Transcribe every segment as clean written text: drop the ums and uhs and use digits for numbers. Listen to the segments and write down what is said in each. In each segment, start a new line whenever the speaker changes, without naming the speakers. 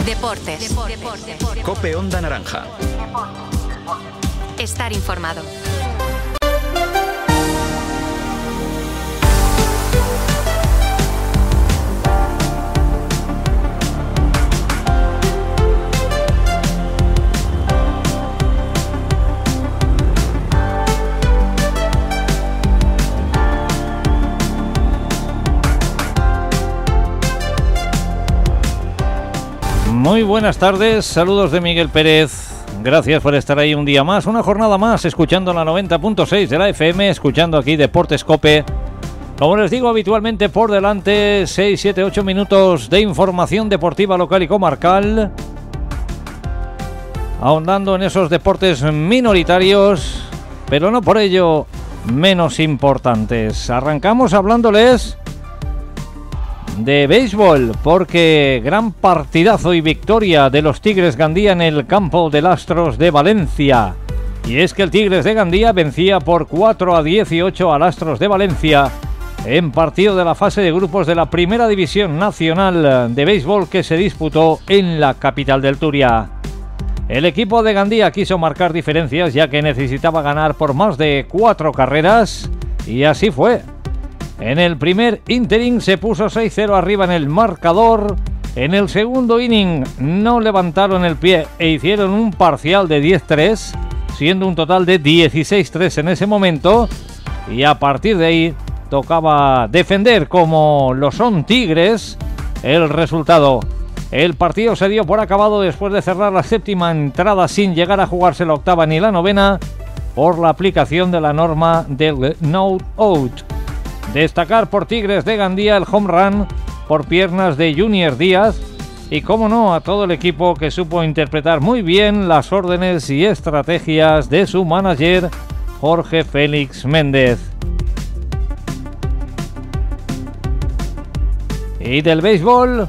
Deportes.
COPE Onda Naranja.
Estar informado.
Muy buenas tardes, saludos de Miguel Pérez. Gracias por estar ahí un día más, una jornada más, escuchando la 90.6 de la FM, escuchando aquí Deportes COPE. Como les digo habitualmente, por delante 6, 7, 8 minutos de información deportiva local y comarcal, ahondando en esos deportes minoritarios, pero no por ello menos importantes. Arrancamos hablándoles de béisbol, porque gran partidazo y victoria de los Tigres Gandía en el campo del Astros de Valencia. Y es que el Tigres de Gandía vencía por 4-18 al Astros de Valencia en partido de la fase de grupos de la Primera División Nacional de Béisbol que se disputó en la capital del Turia. El equipo de Gandía quiso marcar diferencias, ya que necesitaba ganar por más de 4 carreras, y así fue. En el primer inning se puso 6-0 arriba en el marcador. En el segundo inning no levantaron el pie e hicieron un parcial de 10-3, siendo un total de 16-3 en ese momento. Y a partir de ahí tocaba defender, como lo son Tigres, el resultado. El partido se dio por acabado después de cerrar la séptima entrada sin llegar a jugarse la octava ni la novena por la aplicación de la norma del no out. Destacar por Tigres de Gandía el home run por piernas de Junior Díaz y, como no, a todo el equipo que supo interpretar muy bien las órdenes y estrategias de su manager Jorge Félix Méndez. Y del béisbol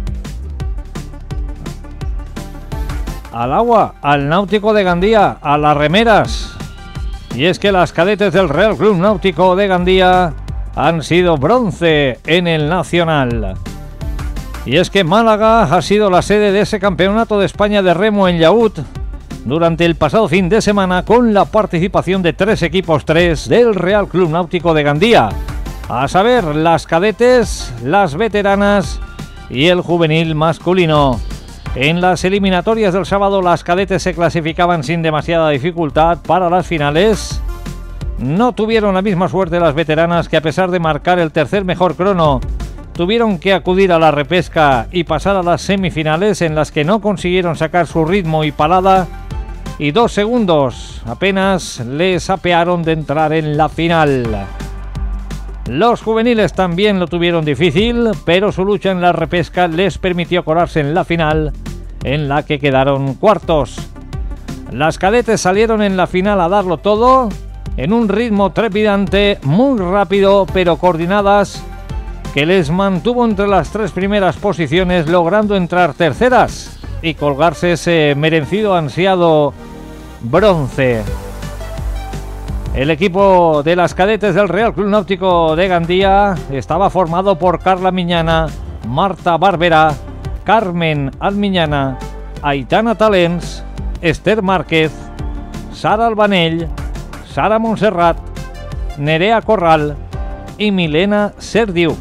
al agua, al Náutico de Gandía, a las remeras. Y es que las cadetes del Real Club Náutico de Gandía han sido bronce en el Nacional. Y es que Málaga ha sido la sede de ese campeonato de España de remo en Yaúd durante el pasado fin de semana, con la participación de 3 equipos del Real Club Náutico de Gandía, a saber, las cadetes, las veteranas y el juvenil masculino. En las eliminatorias del sábado, las cadetes se clasificaban sin demasiada dificultad para las finales. No tuvieron la misma suerte las veteranas, que a pesar de marcar el tercer mejor crono, tuvieron que acudir a la repesca y pasar a las semifinales, en las que no consiguieron sacar su ritmo y palada, y 2 segundos apenas les apearon de entrar en la final. Los juveniles también lo tuvieron difícil, pero su lucha en la repesca les permitió colarse en la final, en la que quedaron cuartos. Las cadetes salieron en la final a darlo todo, en un ritmo trepidante, muy rápido pero coordinadas, que les mantuvo entre las 3 primeras posiciones, logrando entrar terceras y colgarse ese merecido ansiado bronce. El equipo de las cadetes del Real Club Náutico de Gandía estaba formado por Carla Miñana, Marta Barbera, Carmen Almiñana, Aitana Talens, Esther Márquez, Sara Albanell, Sara Montserrat, Nerea Corral y Milena Serdiuk,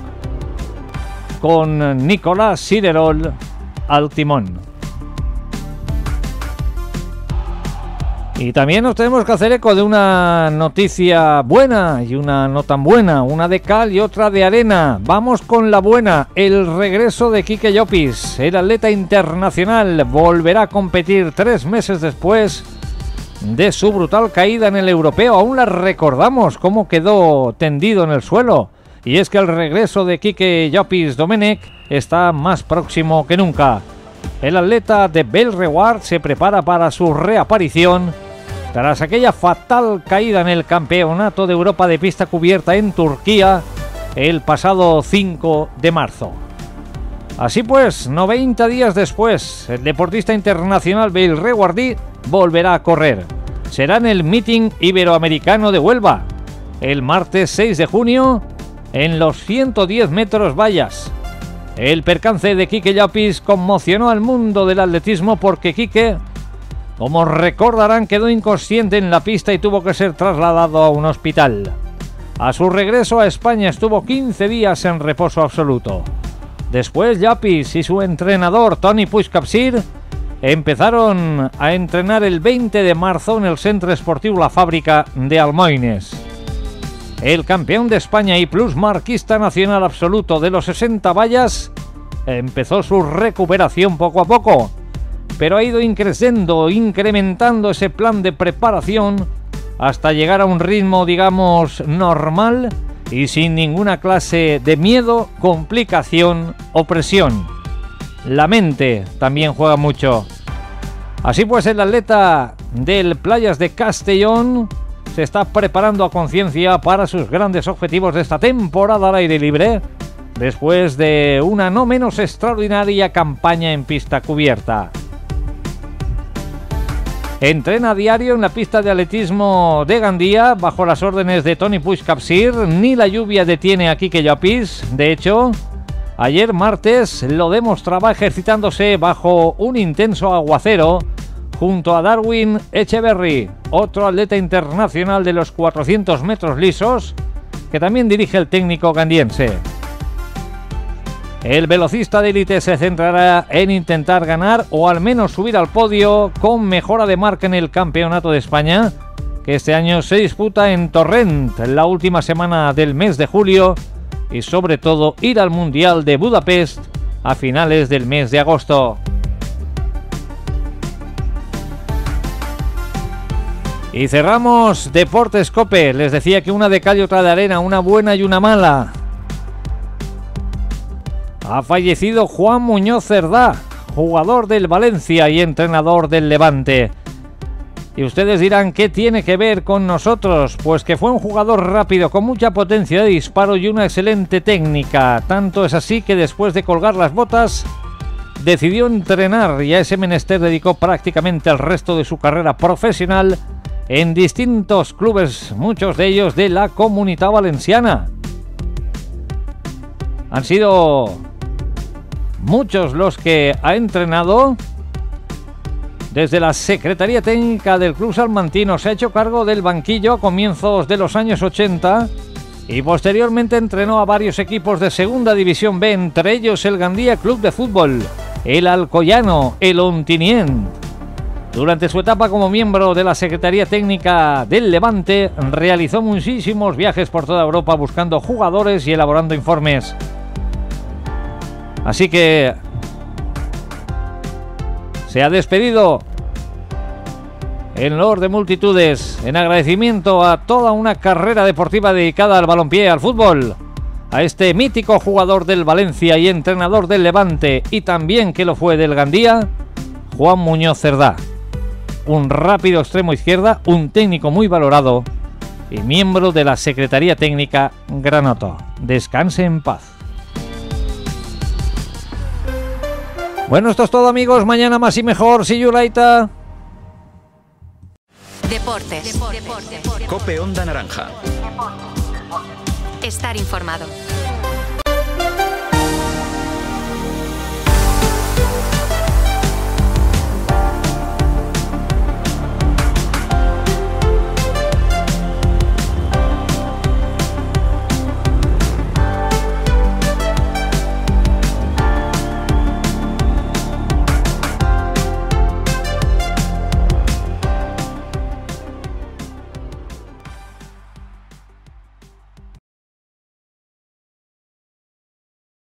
con Nicolás Siderol al timón. Y también nos tenemos que hacer eco de una noticia buena y una no tan buena, una de cal y otra de arena. Vamos con la buena, el regreso de Quique Llopis. El atleta internacional volverá a competir 3 meses después de su brutal caída en el europeo. Aún la recordamos cómo quedó tendido en el suelo. Y es que el regreso de Quique Llopis Domenech está más próximo que nunca. El atleta de Belreward se prepara para su reaparición tras aquella fatal caída en el Campeonato de Europa de pista cubierta en Turquía el pasado 5 de marzo. Así pues, 90 días después, el deportista internacional belrewardí volverá a correr. Será en el Meeting Iberoamericano de Huelva, el martes 6 de junio, en los 110 metros vallas. El percance de Quique Llopis conmocionó al mundo del atletismo porque Quique, como recordarán, quedó inconsciente en la pista y tuvo que ser trasladado a un hospital. A su regreso a España estuvo 15 días en reposo absoluto. Después Llopis y su entrenador Toni Puigcapsir empezaron a entrenar el 20 de marzo en el Centre Esportiu La Fàbrica de Almoines. El campeón de España y plusmarquista nacional absoluto de los 60 vallas empezó su recuperación poco a poco, pero ha ido incrementando ese plan de preparación hasta llegar a un ritmo, digamos, normal y sin ninguna clase de miedo, complicación o presión. La mente también juega mucho. Así pues, el atleta del Playas de Castellón se está preparando a conciencia para sus grandes objetivos de esta temporada al aire libre, después de una no menos extraordinaria campaña en pista cubierta. Entrena a diario en la pista de atletismo de Gandía bajo las órdenes de Toni Puigcapsir. Ni la lluvia detiene a Quique Llopis. De hecho, ayer martes lo demostraba ejercitándose bajo un intenso aguacero junto a Darwin Echeverry, otro atleta internacional de los 400 metros lisos, que también dirige el técnico gandiense. El velocista de élite se centrará en intentar ganar o al menos subir al podio con mejora de marca en el Campeonato de España, que este año se disputa en Torrent la última semana del mes de julio, y sobre todo ir al Mundial de Budapest a finales del mes de agosto. Y cerramos Deportes Cope. Les decía que una de cal y otra de arena, una buena y una mala. Ha fallecido Juan Muñoz Cerdá, jugador del Valencia y entrenador del Levante. Y ustedes dirán, ¿qué tiene que ver con nosotros? Pues que fue un jugador rápido, con mucha potencia de disparo y una excelente técnica. Tanto es así que después de colgar las botas, decidió entrenar y a ese menester dedicó prácticamente el resto de su carrera profesional en distintos clubes, muchos de ellos de la Comunitat Valenciana. Han sido muchos los que ha entrenado. Desde la Secretaría Técnica del Club Salmantino se ha hecho cargo del banquillo a comienzos de los años 80 y posteriormente entrenó a varios equipos de Segunda División B, entre ellos el Gandía Club de Fútbol, el Alcoyano, el Ontinyent. Durante su etapa como miembro de la Secretaría Técnica del Levante, realizó muchísimos viajes por toda Europa buscando jugadores y elaborando informes. Así que se ha despedido en loor de multitudes, en agradecimiento a toda una carrera deportiva dedicada al balompié, al fútbol, a este mítico jugador del Valencia y entrenador del Levante, y también que lo fue del Gandía, Juan Muñoz Cerdá. Un rápido extremo izquierda, un técnico muy valorado y miembro de la Secretaría Técnica Granoto. Descanse en paz. Bueno, esto es todo, amigos. Mañana más y mejor. See you later.
Deportes. Cope Onda Naranja.
Estar informado.